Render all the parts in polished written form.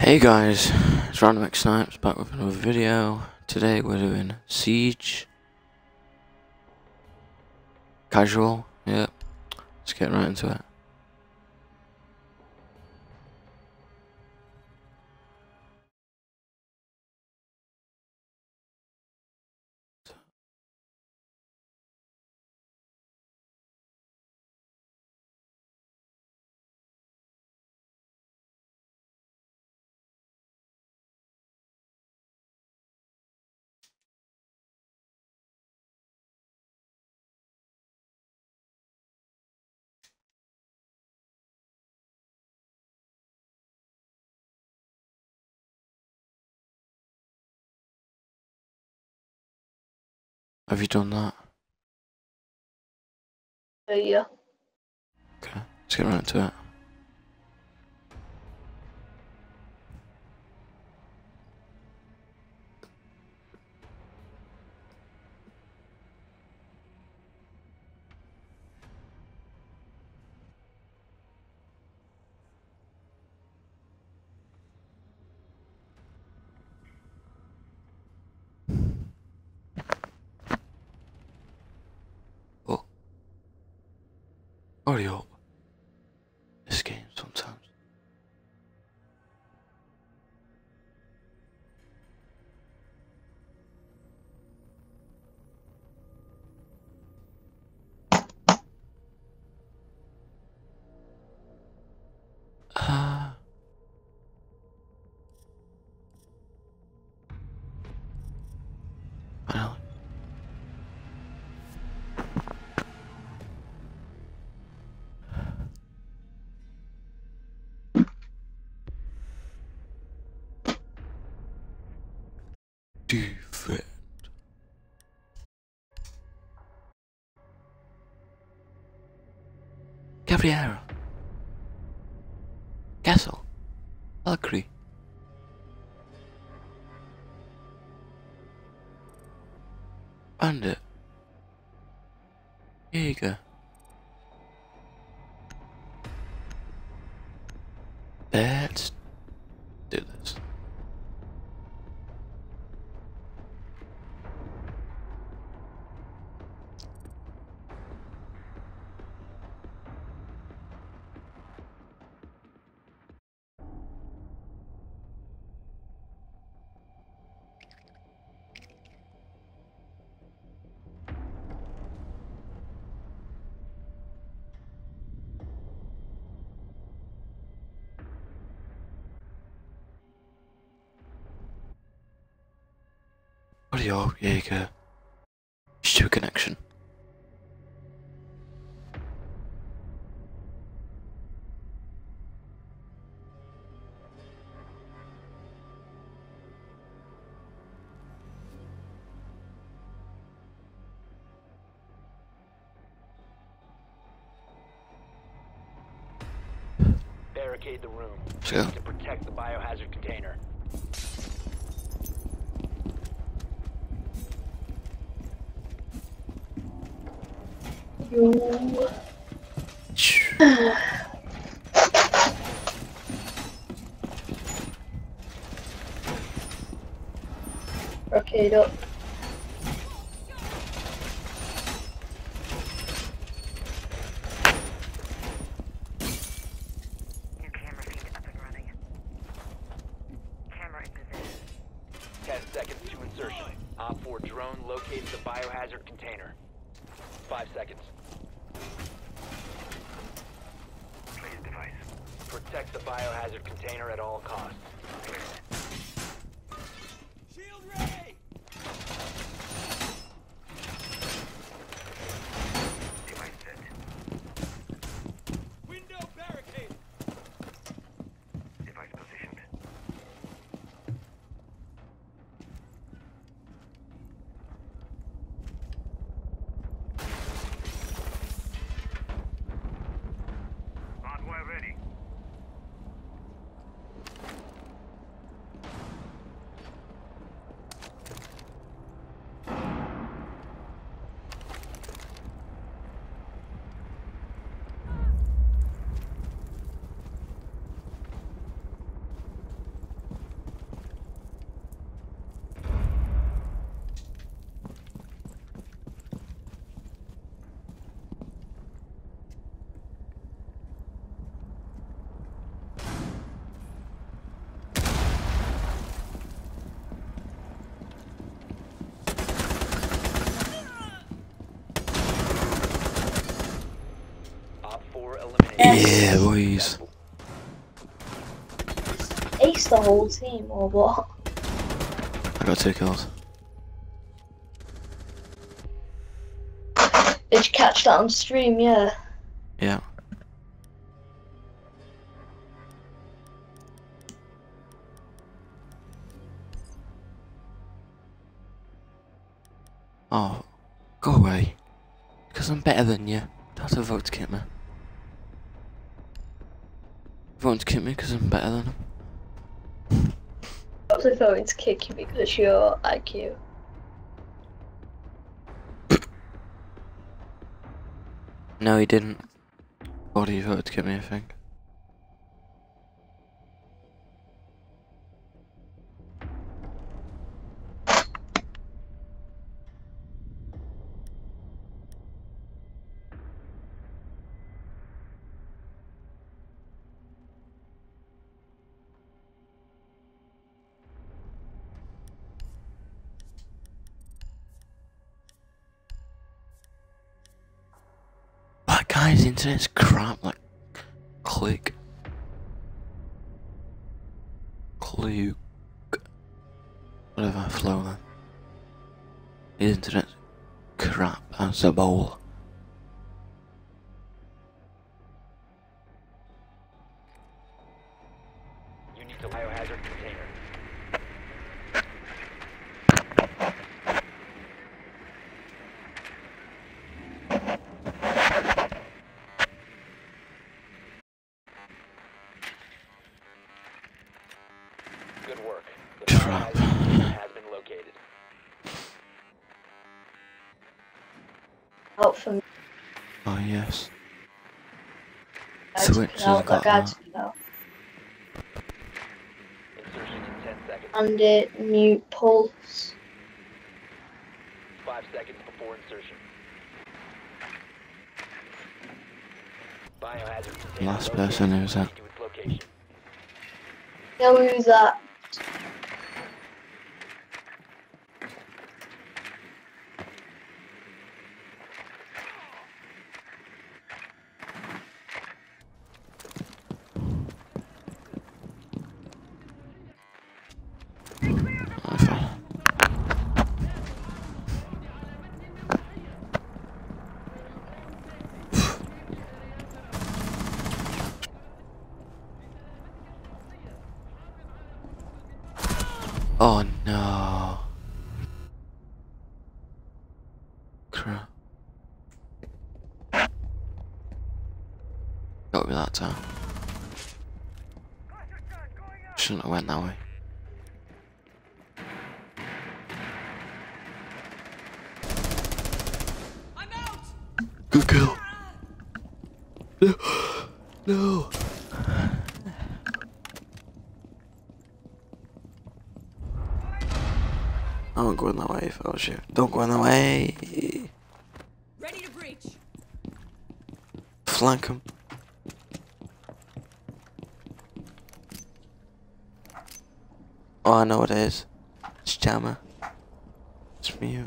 Hey guys, it's Random X Snipes back with another video. Today we're doing Siege. Casual, yep. Let's get right into it. Have you done that? Yeah. Okay, let's get right into it. Oh. Hurry up. This game sometimes. I know. Defend. Gabriel. Castle. Valkyrie. Bandit. Jaeger. Let's do this. Audio, Jaeger. Stu connection. Barricade the room So. to protect the biohazard container. Arcade up. New camera feed up and running. Camera in position. 10 seconds to insertion. Op 4 drone locates the biohazard container. 5 seconds. Place device. Protect the biohazard container at all costs. Shield ray! Device set. Window barricade! Device positioned. Hardware ready. 4 eliminated. Yeah, boys. Ace the whole team or what? I got 2 kills. Did you catch that on stream? Yeah. Yeah. Oh, go away. Because I'm better than you. Don't have to vote to kick me. Vote to kick me because I'm better than him. Probably going to kick you because you're IQ. No, he didn't. Or he voted to kick me, I think. That guy's internet's crap, like, click. Cluke. Whatever, flow then. His internet's crap as a bowl. You need the biohazard container. Good work. The Crap. biohazard container has been located. Out for me. Oh, yes. Guys, Switch get has out, got guys, that. get out. Insertion in 10 seconds. And it mute pulse. 5 seconds before insertion. Biohazard container Last located. person who's that? Proceed to its location. Know who's that? Oh, fine. Oh no. Crap. Got me that time. Shouldn't have went that way. Good kill. No. No. I'm not going that way if I was you. Don't go in that way. Ready to breach. Flank him. Oh, I know what it is. It's Jammer. It's mute.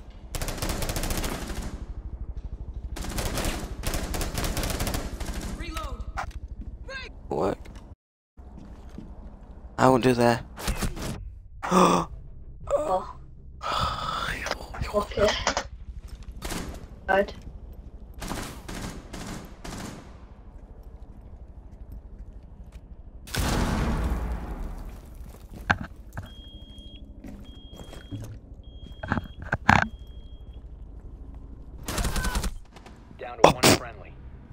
Reload. Work. I won't do that. Oh, okay. Good. Down to one friendly.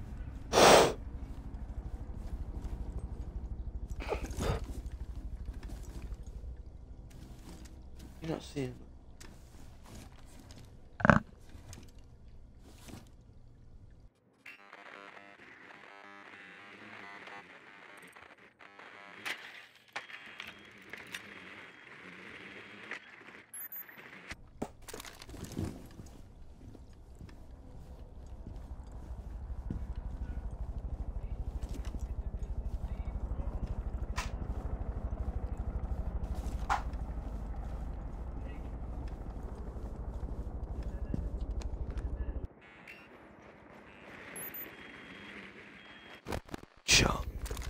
You're not seeing. shot.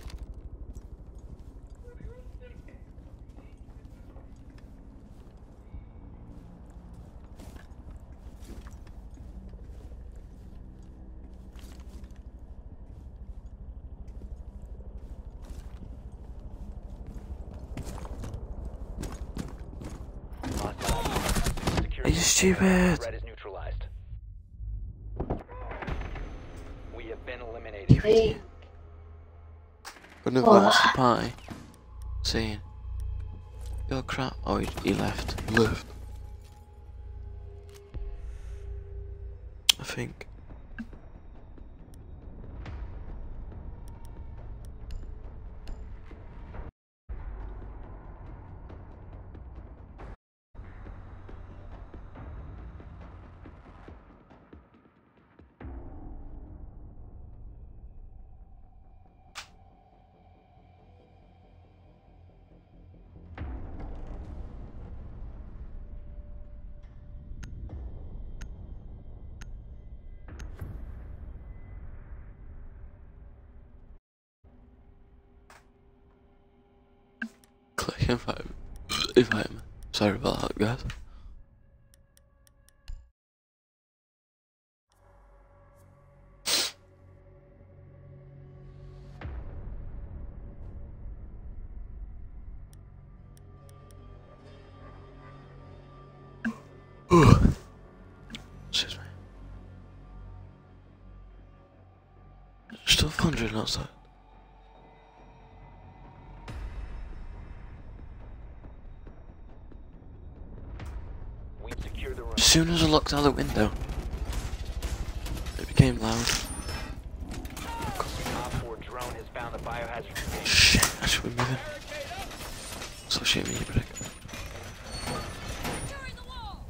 Are you stupid? Threat is neutralized. We have been eliminated. Wait. Gonna go to the party. Saying, "Yo, crap." Oh, he left. He left. I think. Click if I'm sorry about that, guys. Excuse me. Still thundering outside. We secure the room. As soon as I looked out the window, it became loud. Op 4 drone has found the biohazard container. Shit, I should be moving. Stop shooting me, you prick. Securing the wall.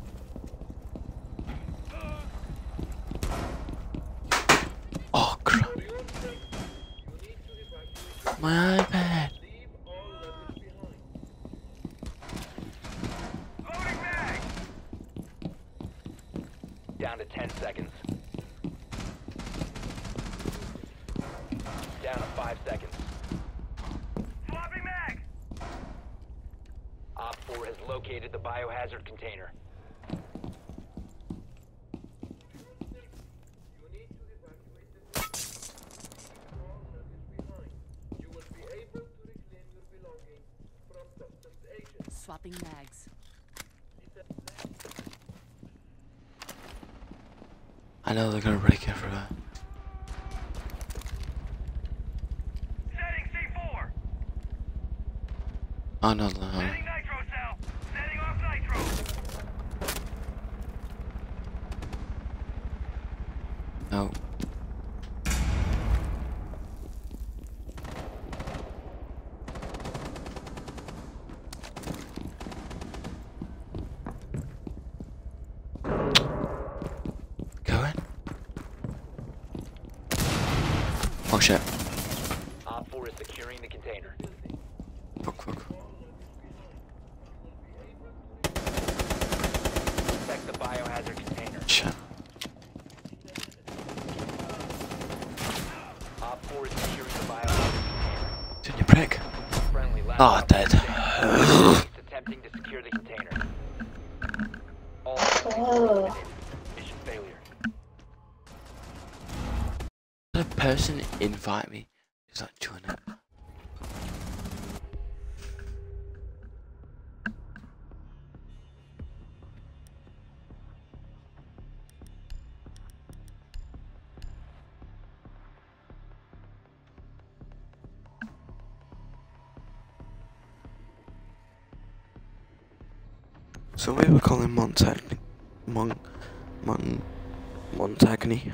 Oh crap. My iPad. Down to 10 seconds. Down to 5 seconds. Swapping mag! Op 4 has located the biohazard container. Swapping mags. I know they're gonna break everywhere. Setting C4! Oh no, no. Setting nitro cell! Setting off nitro! No. Go in. Oh shit. Op 4 is securing the container. Fuck, fuck. Protect the biohazard container. Shit. Op 4 is securing the biohazard container. Didn't you prick? Friendly last Oh, op dead. standing. Attempting to secure the container. All Oh. mission failure. The person invite me is not doing it. So we were calling Montagny. Montagny.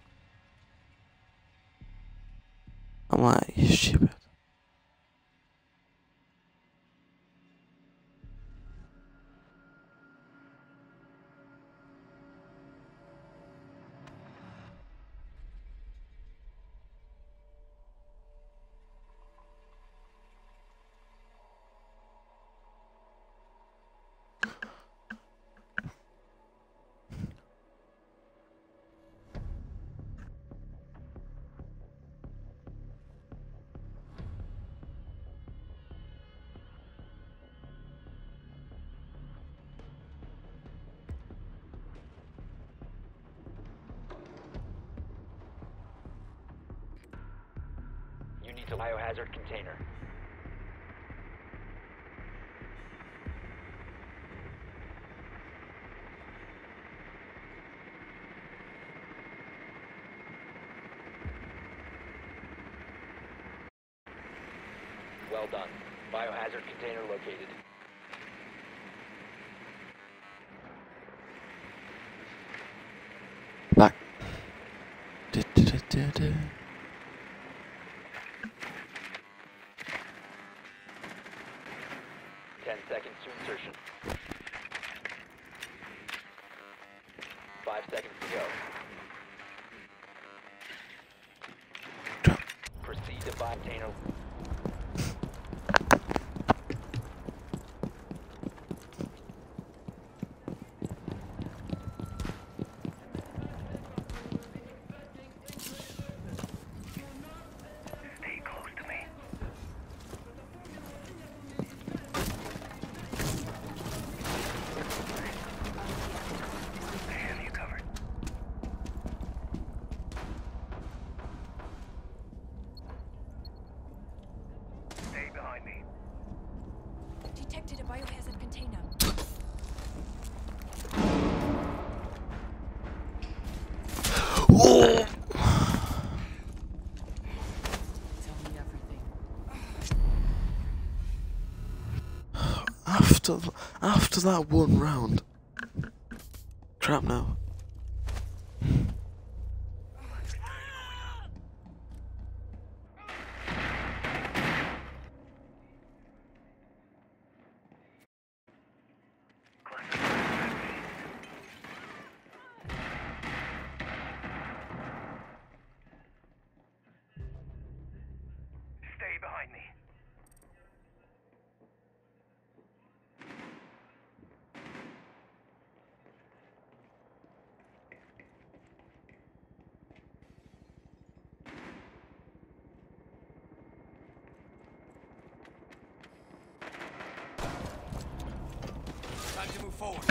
I'm like, you stupid. to biohazard container. Well done. Biohazard container located. Back. 10 seconds to insertion. 5 seconds to go. Drop. Proceed to buy container. Stay close to me. I have you covered. Stay behind me. Detected a biohazard container. Oh! Tell me everything. After that one round. Crap now. Stay behind me. Time to move forward.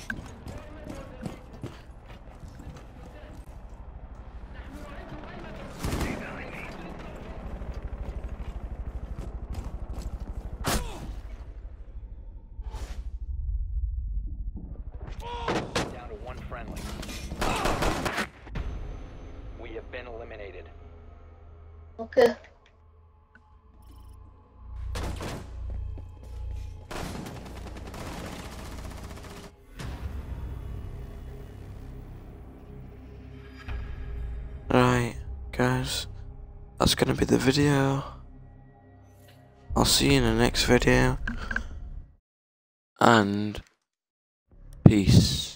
Stay behind me. Down to one friendly. We have been eliminated. Okay. Right, guys. That's gonna be the video. I'll see you in the next video. And peace.